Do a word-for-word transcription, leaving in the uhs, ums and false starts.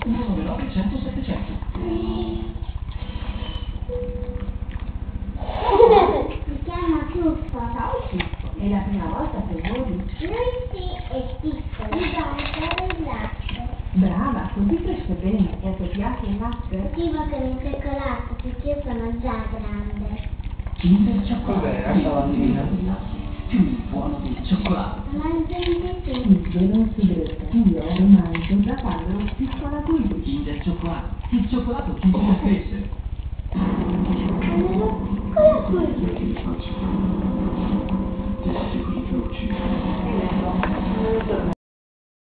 uno nove nove cento settecento. Si chiama Ciuffo. Ciao Ciuffo, è la prima volta che voli? Lui sì, è piccolo. Mi dà un po' di latte. Brava, così cresce bene. E a te piace il latte? Sì, ma che mi cioccolato, perché io sono già grande. Kinder Cioccolato. Cos'è la bambina? Più buono del cioccolato. Mangi anche tu. Sì, è un segreto. Io lo mangio da quando ero piccola così. Kinder Cioccolato. Il cioccolato che ti cresce. Allora, cosa vuoi?